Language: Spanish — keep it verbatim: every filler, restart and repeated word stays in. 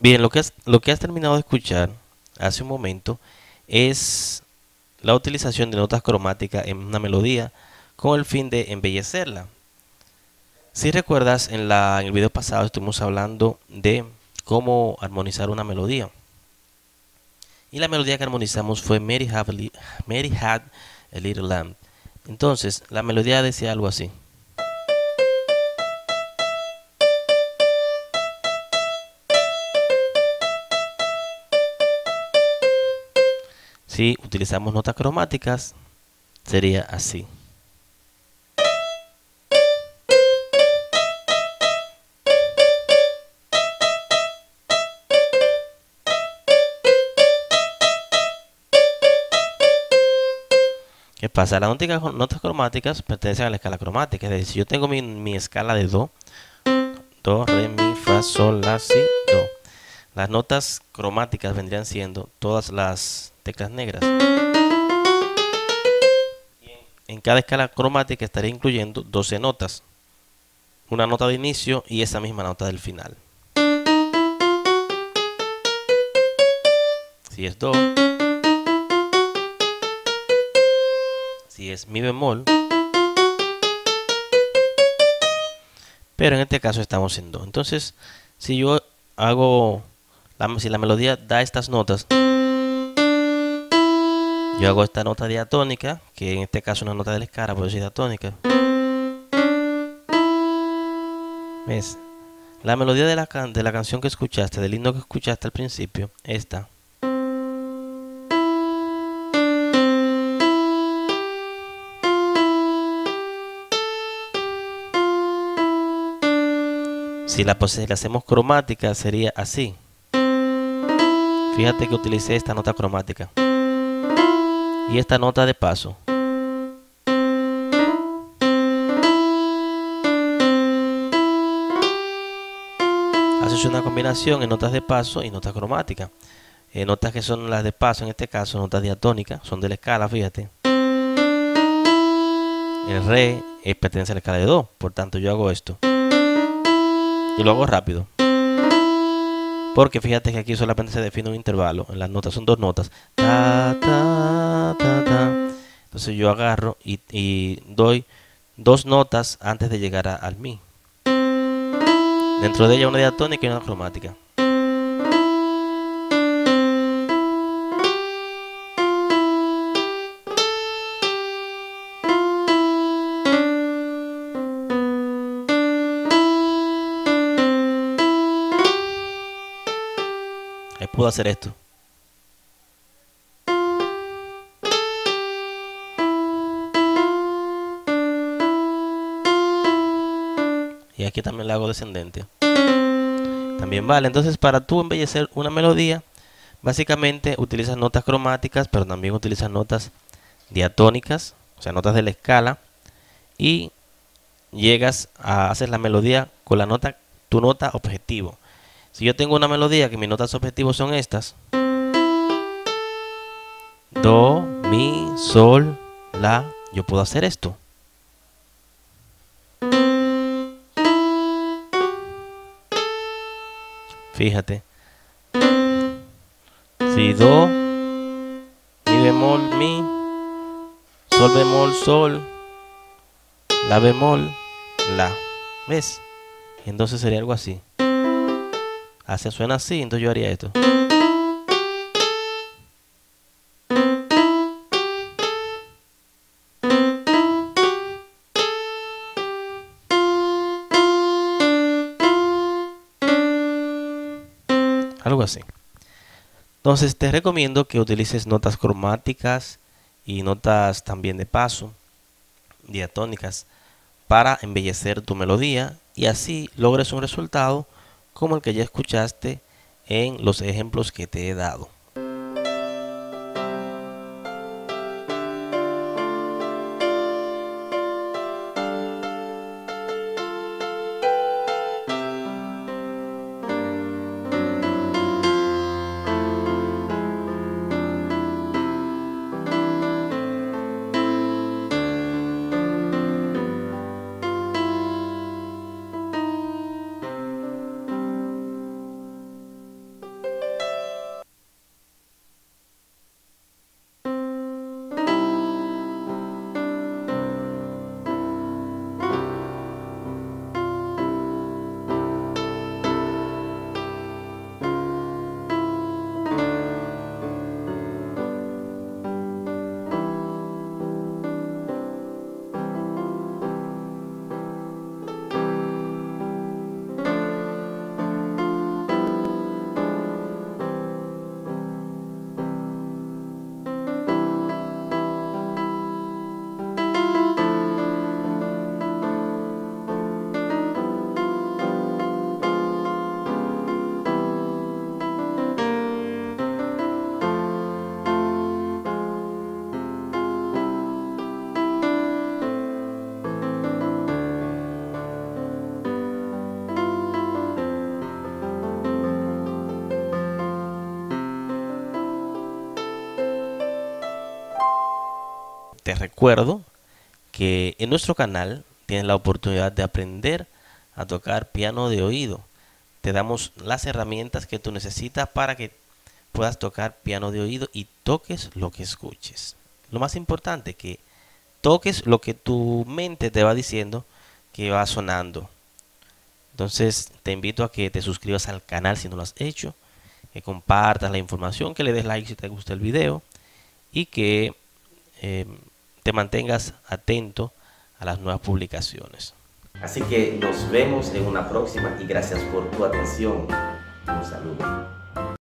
Bien, lo que has, lo que has terminado de escuchar hace un momento es la utilización de notas cromáticas en una melodía con el fin de embellecerla. Si recuerdas, en la, en el video pasado estuvimos hablando de cómo armonizar una melodía. Y la melodía que armonizamos fue Mary Had, a Li- Mary Had a Little Lamb. Entonces, la melodía decía algo así. Si utilizamos notas cromáticas, sería así. ¿Qué pasa? Las notas notas cromáticas pertenecen a la escala cromática. Es decir, si yo tengo mi, mi escala de do, do, re, mi, fa, sol, la, si, do. Las notas cromáticas vendrían siendo todas las teclas negras. En cada escala cromática estaría incluyendo doce notas. Una nota de inicio y esa misma nota del final. Si es do, si es mi bemol, pero en este caso estamos en do. Entonces, si yo hago, la, si la melodía da estas notas, yo hago esta nota diatónica, que en este caso es una nota de la escala, por eso es diatónica. ¿Ves? La melodía de la, can de la canción que escuchaste, del himno que escuchaste al principio, esta. Si la, si la hacemos cromática sería así. Fíjate que utilicé esta nota cromática. Y esta nota de paso. Haces una combinación en notas de paso y notas cromáticas. Eh, notas que son las de paso, en este caso, notas diatónicas, son de la escala, fíjate. El re eh, pertenece a la escala de do, por tanto yo hago esto. Y lo hago rápido. Porque fíjate que aquí solamente se define un intervalo. En las notas son dos notas. Ta, ta, ta, ta. Entonces yo agarro y, y doy dos notas antes de llegar a, al mi. Dentro de ella una diatónica y una cromática. Ahí puedo hacer esto. Y aquí también le hago descendente. También vale. Entonces, para tú embellecer una melodía, básicamente utilizas notas cromáticas, pero también utilizas notas diatónicas, o sea, notas de la escala, y llegas a hacer la melodía con la nota, tu nota objetivo. Si yo tengo una melodía que mis notas objetivos son estas: do, mi, sol, la, yo puedo hacer esto. Fíjate. Si do, mi bemol, mi, sol bemol, sol, la bemol, la. ¿Ves? Entonces sería algo así. Así suena así, entonces yo haría esto. Algo así. Entonces te recomiendo que utilices notas cromáticas y notas también de paso, diatónicas, para embellecer tu melodía y así logres un resultado como el que ya escuchaste en los ejemplos que te he dado. te recuerdo que en nuestro canal tienes la oportunidad de aprender a tocar piano de oído. Te damos las herramientas que tú necesitas para que puedas tocar piano de oído y toques lo que escuches. Lo más importante, que toques lo que tu mente te va diciendo que va sonando. Entonces te invito a que te suscribas al canal si no lo has hecho, que compartas la información, que le des like si te gusta el video y que eh, te mantengas atento a las nuevas publicaciones. Así que nos vemos en una próxima y gracias por tu atención. Un saludo.